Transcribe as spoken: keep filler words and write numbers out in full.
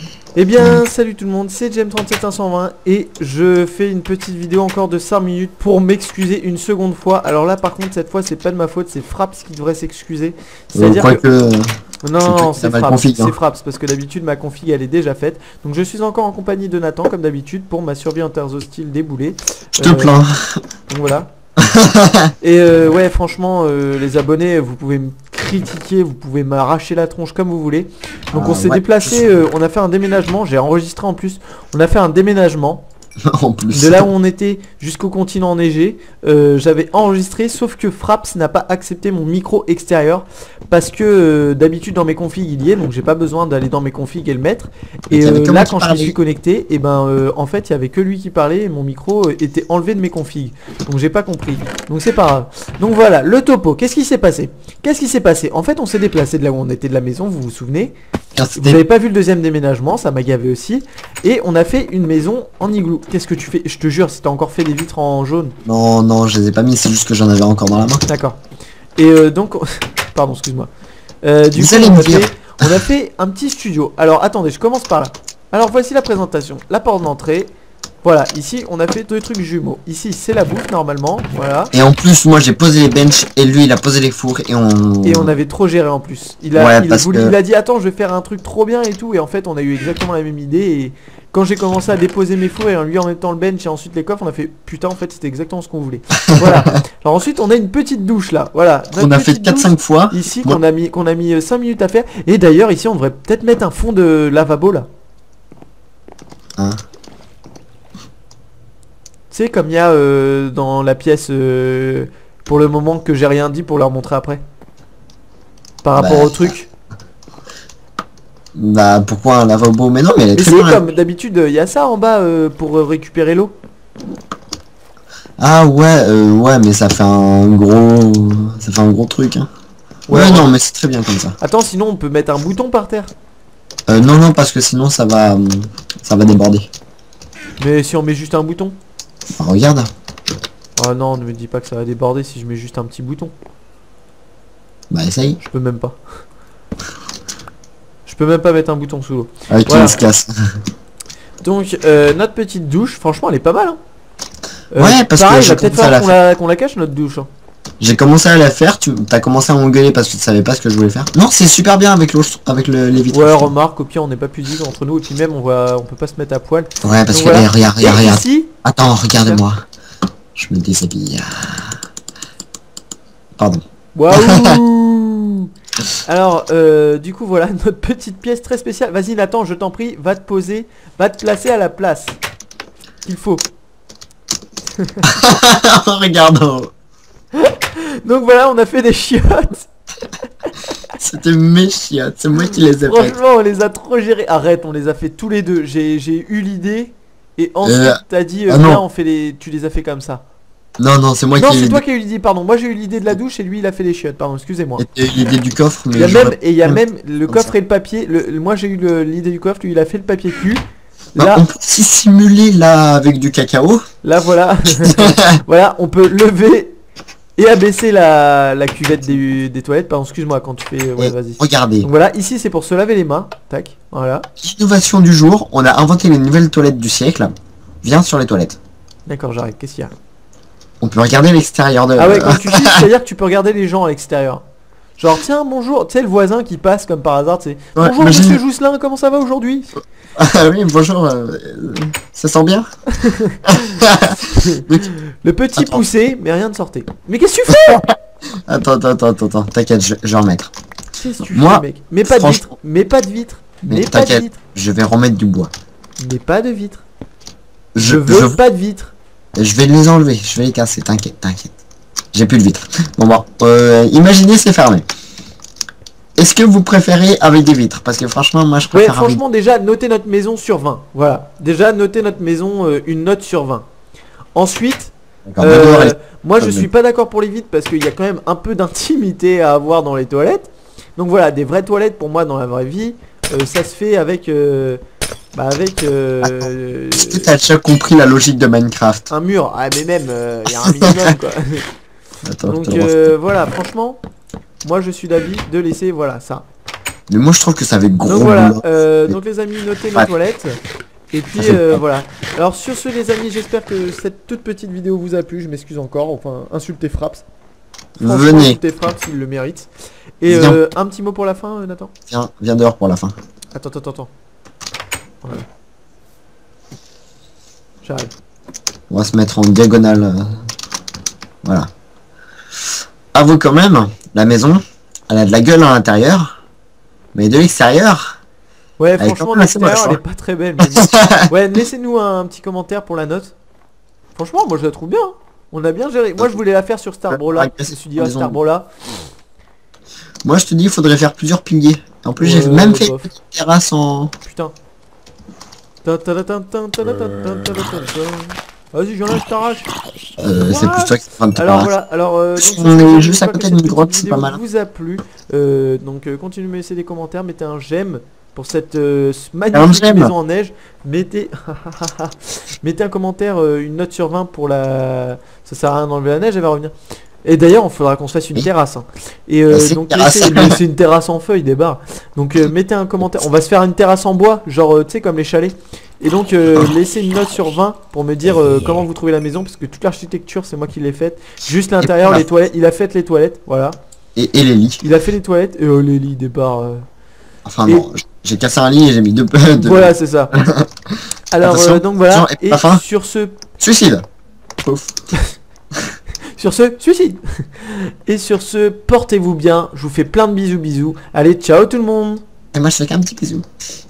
Eh bien salut tout le monde, c'est James trente-sept un cent vingt et je fais une petite vidéo encore de cinq minutes pour m'excuser une seconde fois. Alors là par contre cette fois c'est pas de ma faute, c'est Fraps qui devrait s'excuser. C'est-à-dire que... que... Non, non, c'est Fraps, config, hein. c'est Fraps parce que d'habitude ma config elle est déjà faite. Donc je suis encore en compagnie de Nathan comme d'habitude pour ma survie en terres hostiles déboulée. Je te euh, plains. Donc voilà. Et euh, ouais franchement euh, les abonnés vous pouvez me critiquer, vous pouvez m'arracher la tronche comme vous voulez. Donc ah, on s'est ouais, déplacé, euh, on a fait un déménagement, j'ai enregistré en plus. On a fait un déménagement en plus. de là où on était jusqu'au continent enneigé. euh, J'avais enregistré sauf que Fraps n'a pas accepté mon micro extérieur. Parce que euh, d'habitude dans mes configs il y est, donc j'ai pas besoin d'aller dans mes configs et le mettre. Et euh, là quand je me suis connecté, et ben euh, en fait il y avait que lui qui parlait et mon micro euh, était enlevé de mes configs. Donc j'ai pas compris, donc c'est pas grave. Donc voilà, le topo, qu'est-ce qui s'est passé Qu'est-ce qui s'est passé En fait on s'est déplacé de là où on était de la maison, vous vous souvenez. Vous avez pas vu le deuxième déménagement, ça m'a gavé aussi. Et on a fait une maison en igloo. Qu'est-ce que tu fais? Je te jure, si t'as encore fait des vitres en jaune. Non, non, je les ai pas mis, c'est juste que j'en avais encore dans la main. D'accord. Et euh, donc... Pardon, excuse-moi. Euh, du Vous coup, allez on me a, dire. fait, on a fait un petit studio. Alors, attendez, je commence par là. Alors, voici la présentation. La porte d'entrée. Voilà, ici, on a fait deux trucs jumeaux. Ici, c'est la bouffe, normalement. Voilà. Et en plus, moi, j'ai posé les benches et lui, il a posé les fours et on... Et on avait trop géré en plus. Il a, Ouais, il, parce voulu- que- il a dit, attends, je vais faire un truc trop bien et tout. Et en fait, on a eu exactement la même idée. Et quand j'ai commencé à déposer mes fours et en lui en même temps le bench et ensuite les coffres, on a fait, putain, en fait, c'était exactement ce qu'on voulait. Voilà. Alors ensuite, on a une petite douche là. Voilà. On a fait quatre cinq fois. Ici Moi- qu'on a mis qu'on a mis cinq minutes à faire. Et d'ailleurs ici on devrait peut-être mettre un fond de lavabo là. Hein. Tu sais comme il y a euh, dans la pièce euh, pour le moment que j'ai rien dit pour leur montrer après. Par rapport Bah, au truc. Bah, pourquoi un lavabo? Mais non, mais elle est Mais très c'est bien. comme d'habitude il y a ça en bas euh, pour euh, récupérer l'eau. Ah ouais, euh, ouais, mais ça fait un gros... Ça fait un gros truc, hein. Ouais, Ouais. non, mais c'est très bien comme ça. Attends sinon on peut mettre un bouton par terre. Euh, non, non, parce que sinon, ça va... hum, Ça va déborder. Mais si on met juste un bouton. Ah, regarde. Oh non ne me dis pas que ça va déborder si je mets juste un petit bouton. Bah, essaye. Je peux même pas. Je peux même pas mettre un bouton sous l'eau. Avec Voilà. il se casse. Donc euh, notre petite douche, franchement elle est pas mal hein. Euh, Ouais, parce que pareil, il j'ai va peut-être commencé à falloir la qu'on la, qu'on la cache notre douche hein. J'ai commencé à la faire, tu as commencé à m'engueuler parce que tu savais pas ce que je voulais faire. Non, c'est super bien avec l'eau, avec le, les vitres. Ouais remarque, au pire on n'est pas pudique entre nous et puis même on va on peut pas se mettre à poil. Ouais, parce Donc que voilà. eh, regarde, Et regarde, regarde. ici, Attends, regarde-moi. Je me déshabille. Pardon. waouh. Alors euh, du coup voilà notre petite pièce très spéciale. Vas-y Nathan, je t'en prie, va te poser, va te placer à la place qu'il faut. Regarde. oh. Donc voilà, on a fait des chiottes. C'était mes chiottes, c'est moi qui les ai faites. Franchement on les a trop gérées. Arrête, on les a fait tous les deux. J'ai j'ai eu l'idée et ensuite Euh, t'as dit euh, ah non. viens, on fait les. Tu les as fait comme ça. Non, non, c'est moi Non qui ai c'est eu toi qui as eu l'idée, pardon. Moi j'ai eu l'idée de la douche et lui il a fait les chiottes, pardon, excusez-moi. l'idée du coffre, mais Il y a j'aurais- même, et il y a même le Comme coffre ça. et le papier. Le, le- moi j'ai eu le- l'idée du coffre, lui il a fait le papier cul. Bah, Là, on peut aussi simuler là avec du cacao. là voilà. Voilà, on peut lever et abaisser la, la cuvette des, des toilettes. Pardon, excuse-moi quand tu fais. Ouais, Et vas-y. regardez, Donc voilà, ici c'est pour se laver les mains. Tac, voilà. innovation du jour, on a inventé les nouvelles toilettes du siècle. Viens sur les toilettes. D'accord, j'arrête. Qu'est-ce qu'il y a? On peut regarder l'extérieur de... Ah ouais, quand tu chies, c'est-à-dire que tu peux regarder les gens à l'extérieur. Genre, tiens, bonjour, tu sais, le voisin qui passe comme par hasard, tu sais. Ouais, Bonjour, imagine- monsieur Jousselin, comment ça va aujourd'hui? Ah oui, bonjour, euh, ça sent bien. Le petit Attends. poussé, mais rien ne sortait. Mais qu'est-ce que tu fais? Attends, attends, attends, attends, attends, t'inquiète, je, je vais en mettre. Qu'est-ce que tu Moi, fais, mec? Mais pas de franchement- vitre, mais pas de vitre, Mais mais pas de t'inquiète, vitre, je vais remettre du bois. mais pas de vitre. Je, Je veux je- pas de vitre. je vais les enlever, je vais les casser, t'inquiète, t'inquiète. J'ai plus de vitres. Bon, bon, euh, imaginez, c'est fermé. Est-ce que vous préférez avec des vitres? Parce que franchement, moi je Ouais, préfère avec... franchement, déjà, notez notre maison sur vingt. Voilà. Déjà, notez notre maison euh, une note sur vingt. Ensuite, D'accord, euh, maintenant, elle- moi je Ah, suis mais- pas d'accord pour les vitres parce qu'il y a quand même un peu d'intimité à avoir dans les toilettes. Donc voilà, des vraies toilettes pour moi dans la vraie vie, euh, ça se fait avec, euh, bah avec euh, Est-ce que t'as déjà compris la logique de Minecraft? un mur. Ah mais même, il y a un minimum quoi. Attends, Donc je te le refais. euh, voilà, franchement, moi je suis d'avis de laisser voilà ça. Mais moi je trouve que ça fait gros Donc voilà, boulot. euh, donc les amis, notez les Ouais. toilettes. Et puis Ça fait euh, peur. voilà. Alors sur ce les amis, j'espère que cette toute petite vidéo vous a plu. Je m'excuse encore, enfin insultez Fraps. Franchement, Venez, insultez Fraps, il le mérite. Et Viens. euh, un petit mot pour la fin, euh, Nathan. viens, viens dehors pour la fin. Attends, attends, attends. Voilà. J'arrive. On va se mettre en diagonale. euh, Voilà. Avoue quand même, la maison, elle a de la gueule à l'intérieur. Mais de l'extérieur, Ouais, Elle est franchement, quand même assez l'extérieur, elle moche, est pas très belle. Mais bon. Ouais, laissez-nous un petit commentaire pour la note. Franchement, moi je la trouve bien. Hein. On a bien géré. Moi je voulais la faire sur Starbrawler. Ouais, Je me suis dit, ah, maison. Starbrawler. moi je te dis, il faudrait faire plusieurs piliers. En plus, Ouais, j'ai même fait bof. une petite terrasse en... Putain. Ta ta ta ta ta ta ta ta ta ta ta. Vas-y, j'en ai, je t'arrache. Euh, c'est plus toi qui es en train de te Alors parler. voilà, alors euh, donc, On est j'espère juste à que côté cette d'une petite grotte, c'est vidéo pas mal. vous a plu. Euh, donc euh, continuez de me laisser des commentaires, mettez un j'aime pour cette euh, magnifique j'aime. maison en neige. Mettez mettez un commentaire, euh, une note sur vingt pour la... Ça sert à rien d'enlever la neige, elle va revenir. Et d'ailleurs, il faudra qu'on se fasse une Oui. terrasse. Hein. Et euh, Bah, c'est une donc terrasse. laissez, laissez une terrasse en feuilles, des barres. Donc euh, mettez un commentaire. On va se faire une terrasse en bois, genre euh, tu sais comme les chalets. Et donc euh, laissez une note sur vingt pour me dire euh, comment vous trouvez la maison, parce que toute l'architecture c'est moi qui l'ai faite. Juste l'intérieur, voilà. les toilettes, il a fait les toilettes, voilà. Et, et les lits. Il a fait les toilettes et euh, les lits des barres. euh. Enfin Et- non, j'ai cassé un lit et j'ai mis deux peu de... Voilà, c'est ça. Alors Attention, euh, donc voilà. attention, et Et la fin. sur ce Suicide. Pouf. Sur ce, suicide. Et sur ce, portez-vous bien. Je vous fais plein de bisous bisous. Allez, ciao tout le monde. Et moi je fais qu'un petit bisou.